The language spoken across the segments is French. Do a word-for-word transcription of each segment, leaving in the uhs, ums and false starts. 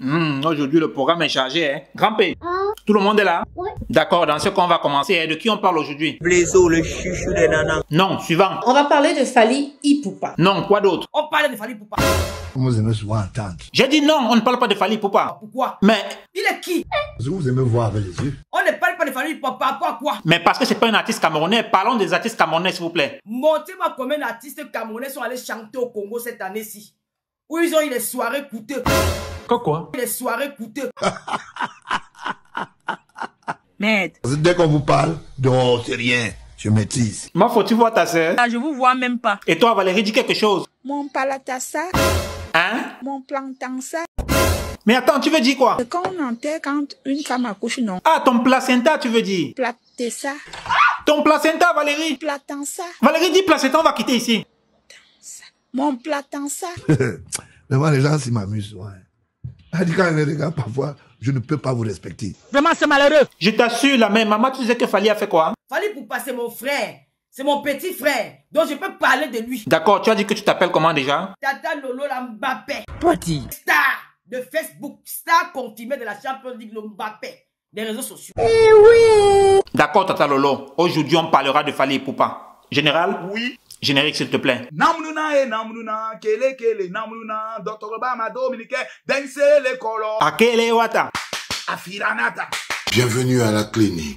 Mmh, aujourd'hui, le programme est chargé. Hein. Grand P, ah. Tout le monde est là? Oui. D'accord, dans ce qu'on va commencer, hein. De qui on parle aujourd'hui? Blaiseau, le chouchou des nanas. Non, suivant. On va parler de Fally Ipupa. Non, quoi d'autre? On parle de Fally Ipupa. Vous aimez souvent entendre. J'ai dit non, on ne parle pas de Fally Ipupa. Pourquoi? Mais... Il est qui? Parce que vous aimez voir avec les yeux. On ne parle pas de Fally Ipupa par rapport à quoi? Mais parce que c'est pas un artiste camerounais. Parlons des artistes camerounais, s'il vous plaît. Montrez-moi combien d'artistes camerounais sont allés chanter au Congo cette année-ci. Où ils ont eu des soirées coûteuses. Quoi quoi? Des soirées coûteuses. Merde. Dès qu'on vous parle, non, c'est rien. Je maîtrise. Ma faut tu vois ta sœur? Ah, je vous vois même pas. Et toi, Valérie, dis quelque chose. Mon palatassa. Hein? Mon plantansa. Mais attends, tu veux dire quoi? Quand on enterre quand une femme accouche, non. Ah, ton placenta, tu veux dire? Platessa. Ton placenta, Valérie? Platansa. Valérie dit placenta, on va quitter ici. Mon platansa. Mais moi, les gens s'y m'amusent. Ouais. Elle dit quand elle les regarde parfois, je ne peux pas vous respecter. Vraiment, c'est malheureux. Je t'assure, la même maman, tu sais que Fally a fait quoi? Fally Ipupa, c'est mon frère. C'est mon petit frère. Donc je peux parler de lui. D'accord, tu as dit que tu t'appelles comment déjà? Tata Lolo la Mbappé. Petit. Star de Facebook. Star confirmée de la Champions League, le Mbappé. Des réseaux sociaux. Eh oui. D'accord, Tata Lolo. Aujourd'hui, on parlera de Fally Ipupa. Général? Oui. Générique, s'il te plaît. Namnuna et namnuna, kele kele namnuna, docteur Obama Dominique, dense les colons. Akele wata. Afiranata. Bienvenue à la clinique.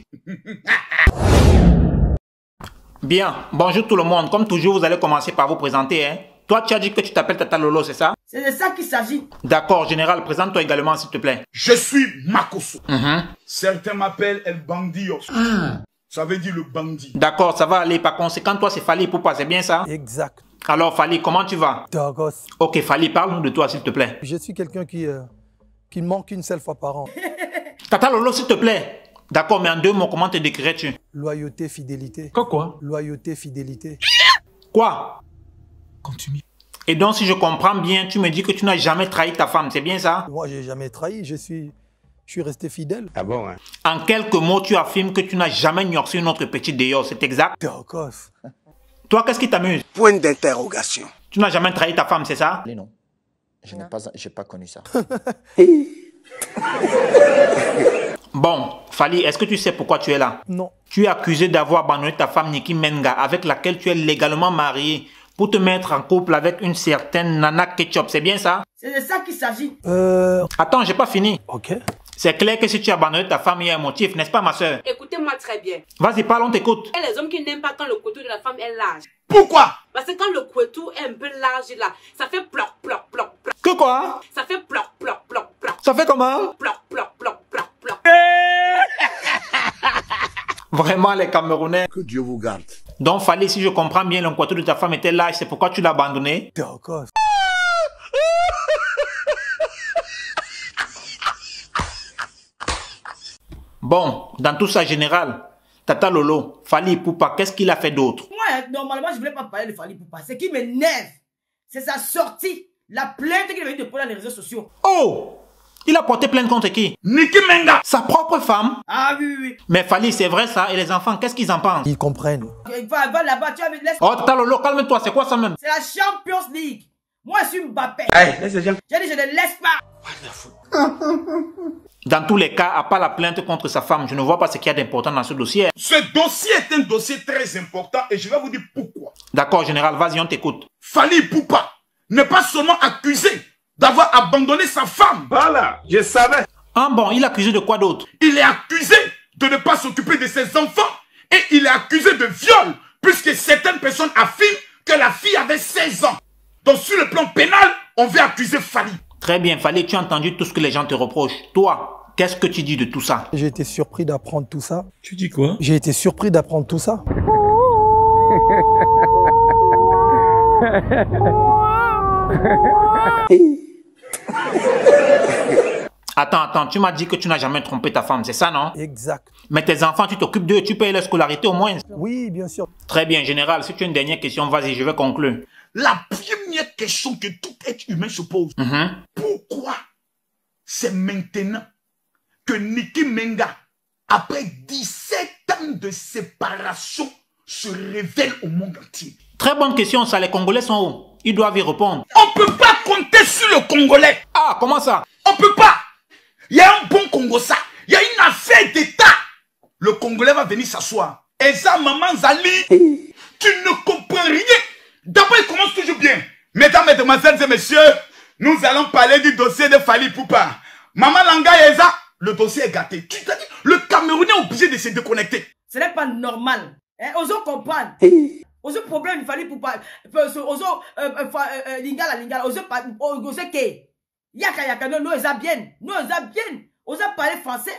Bien, bonjour tout le monde. Comme toujours, vous allez commencer par vous présenter. Hein. Toi, tu as dit que tu t'appelles Tata Lolo, c'est ça? C'est de ça qu'il s'agit. D'accord, Général, présente-toi également, s'il te plaît. Je suis Makoso. Mm-hmm. Certains m'appellent El Bandio. Ah. Ça veut dire le bandit. D'accord, ça va aller. Par conséquent, toi, c'est Fally Ipupa, c'est bien ça? Exact. Alors, Fally, comment tu vas? Dogos. Ok, Fally, parle-nous de toi, s'il te plaît. Je suis quelqu'un qui, euh, qui manque une seule fois par an. Tata Lolo, s'il te plaît. D'accord, mais en deux mots, comment te décrirais-tu? Loyauté, fidélité. Quoi, quoi? Loyauté, fidélité. Quoi? Continue. Et donc, si je comprends bien, tu me dis que tu n'as jamais trahi ta femme, c'est bien ça? Moi, j'ai jamais trahi, je suis, je suis resté fidèle. Ah bon, hein? En quelques mots, tu affirmes que tu n'as jamais gnorsé une autre petite dehors, c'est exact? Dogos. Toi, qu'est-ce qui t'amuse? Point d'interrogation. Tu n'as jamais trahi ta femme, c'est ça? Non, je n'ai pas, j'ai pas connu ça. Bon, Fally, est-ce que tu sais pourquoi tu es là? Non. Tu es accusé d'avoir abandonné ta femme Niki Menga, avec laquelle tu es légalement marié, pour te mettre en couple avec une certaine Nana Ketchup, c'est bien ça? C'est de ça qu'il s'agit. Euh... Attends, j'ai pas fini. Ok. C'est clair que si tu as abandonné ta femme, il y a un motif, n'est-ce pas, ma soeur? Écoutez-moi très bien. Vas-y, parle, on t'écoute. Et les hommes qui n'aiment pas quand le couteau de la femme est large. Pourquoi? Parce que quand le couteau est un peu large là, ça fait ploc, ploc, ploc, ploc. Que quoi? Ça fait ploc, ploc, ploc, ploc. Ça fait comment? Ploc, ploc, ploc, ploc, ploc. Vraiment, les Camerounais. Que Dieu vous garde. Donc, Fally, si je comprends bien, le couteau de ta femme était large, c'est pourquoi tu l'as abandonné? Dogos. Bon, dans tout ça, Général, Tata Lolo, Fally Ipupa, qu'est-ce qu'il a fait d'autre? Moi, normalement, je ne voulais pas parler de Fally Ipupa. Ce qui m'énerve, c'est sa sortie. La plainte qu'il avait eu de pour les réseaux sociaux. Oh! Il a porté plainte contre qui? Niki Menga. Sa propre femme? Ah oui, oui, oui. Mais Fally, c'est vrai ça? Et les enfants, qu'est-ce qu'ils en pensent? Ils comprennent. Va, va là-bas, tu as vu, laisse. Oh, Tata Lolo, calme-toi, c'est quoi ça même? C'est la Champions League. Moi, je suis Mbappé. Hey, laisse les gens. J'ai dit, je ne laisse pas. Dans tous les cas, à part la plainte contre sa femme, je ne vois pas ce qu'il y a d'important dans ce dossier. Ce dossier est un dossier très important et je vais vous dire pourquoi. D'accord, Général, vas-y, on t'écoute. Fally Ipupa n'est pas seulement accusé d'avoir abandonné sa femme. Voilà, je savais. Ah bon, il est accusé de quoi d'autre? Il est accusé de ne pas s'occuper de ses enfants et il est accusé de viol puisque certaines personnes affirment que la fille avait seize ans. Donc sur le plan pénal, on veut accuser Fally. Très bien, Fally, tu as entendu tout ce que les gens te reprochent. Toi, qu'est-ce que tu dis de tout ça? J'ai été surpris d'apprendre tout ça. Tu dis quoi? J'ai été surpris d'apprendre tout ça. Attends, attends, tu m'as dit que tu n'as jamais trompé ta femme, c'est ça, non? Exact. Mais tes enfants, tu t'occupes d'eux, tu payes leur scolarité au moins? Oui, bien sûr. Très bien, Général, si tu as une dernière question, vas-y, je vais conclure. La première question que tout être humain se pose, Mm-hmm. pourquoi c'est maintenant que Niki Menga, après dix-sept ans de séparation, se révèle au monde entier? Très bonne question, ça, les Congolais sont où? Ils doivent y répondre. On ne peut pas compter sur le Congolais. Ah, comment ça? On peut pas. Il y a un bon Congo ça. Il y a une affaire d'État. Le Congolais va venir s'asseoir. Et ça, maman Zali, tu ne comprends rien. D'abord, il commence toujours bien. Mesdames, mesdemoiselles et messieurs, nous allons parler du dossier de Fally Ipupa. Maman Langa Eza, le dossier est gâté. Tu t'as dit, le Camerounais est obligé de se déconnecter. Ce n'est pas normal. Hein? Osons comprendre. Osons problème, il fallait pour pas. Osons lingala lingala. Osons pas. Osons que. Yaka yaka non, nous eza bien. Nous eza bien. Osons parler français.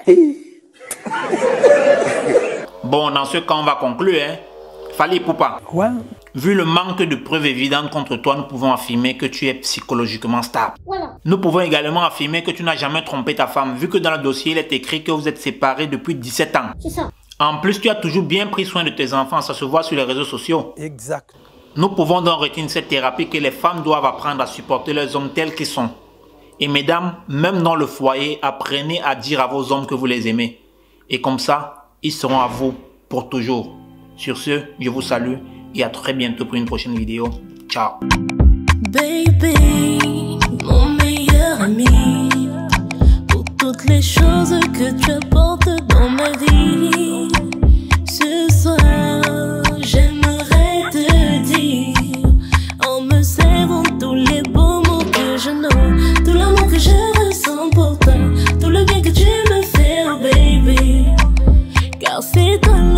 Bon, dans ce cas, on va conclure. Hein? Fally Ipupa. Ouais. Vu le manque de preuves évidentes contre toi, nous pouvons affirmer que tu es psychologiquement stable. Voilà. Nous pouvons également affirmer que tu n'as jamais trompé ta femme, vu que dans le dossier, il est écrit que vous êtes séparés depuis dix-sept ans. C'est ça. En plus, tu as toujours bien pris soin de tes enfants, ça se voit sur les réseaux sociaux. Exact. Nous pouvons donc retenir cette thérapie que les femmes doivent apprendre à supporter leurs hommes tels qu'ils sont. Et mesdames, même dans le foyer, apprenez à dire à vos hommes que vous les aimez. Et comme ça, ils seront à vous pour toujours. Sur ce, je vous salue et à très bientôt pour une prochaine vidéo. Ciao. Baby, mon meilleur ami, pour toutes les choses que tu apportes dans ma vie. Ce soir, j'aimerais te dire, en me servant tous les beaux mots que je nomme, tout l'amour que je ressens pour toi, tout le bien que tu me fais, oh baby, car c'est toi.